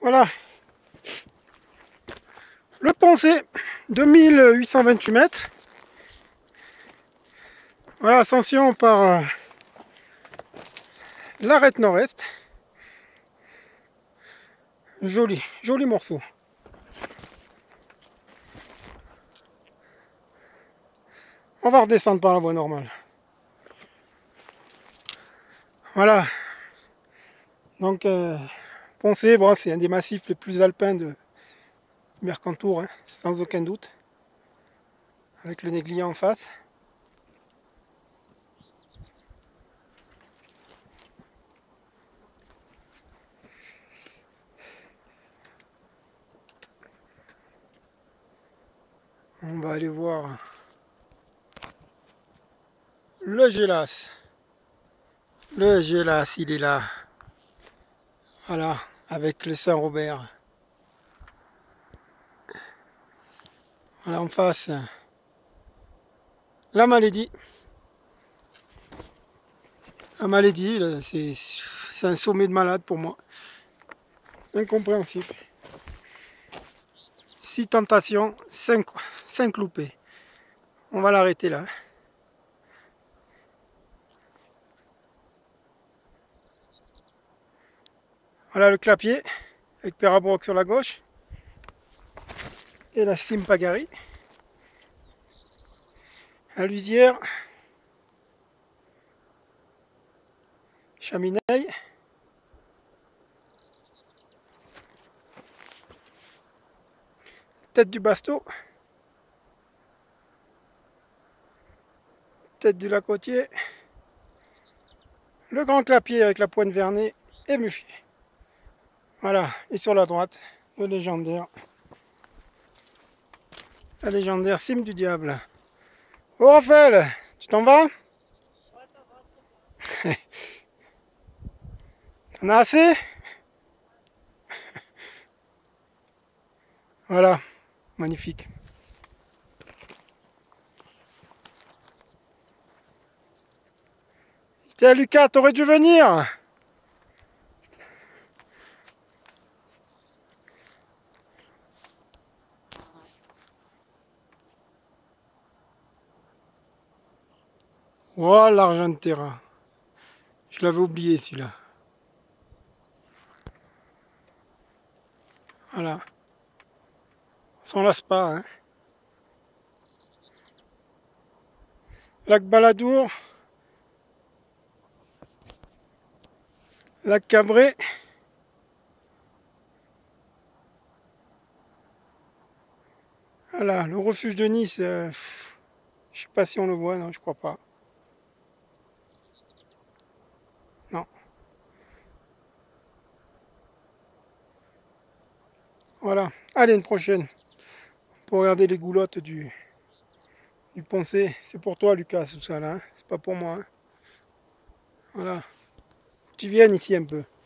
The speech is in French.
Voilà. Le Poncé, 2828 mètres. Voilà, ascension par l'arête nord-est. Joli, joli morceau. On va redescendre par la voie normale. Voilà. Donc, Poncé, bon, c'est un des massifs les plus alpins de Mercantour, hein, sans aucun doute. Avec le Néglier en face. On va aller voir le Gélas. Le Gélas, il est là. Voilà, avec le Saint-Robert. Voilà en face, la Malédie. La Malédie, c'est un sommet de malade pour moi. Incompréhensif. 6 tentations, 5 loupés. On va l'arrêter là. Voilà le clapier, avec Pérabroc sur la gauche. Et la Simpagari. La Lusière. Chaminaille. Tête du Basteau. Tête du Lacotier. Le Grand Clapier avec la Pointe Vernée et Muffier. Voilà, et sur la droite, le légendaire. La légendaire Cime du Diable. Oh Raphaël, tu t'en vas? T'en as assez? Voilà, magnifique. Tiens Lucas, t'aurais dû venir. Oh l'Argentera. Je l'avais oublié celui-là. Voilà. On s'en lasse pas, hein. Lac Baladour. Lac Cabré. Voilà, le refuge de Nice. Je sais pas si on le voit, non, je crois pas. Non. Voilà. Allez, une prochaine. Pour regarder les goulottes du Poncé. C'est pour toi, Lucas, tout ça là. Hein. C'est pas pour moi. Hein. Voilà. Tu viennes ici un peu.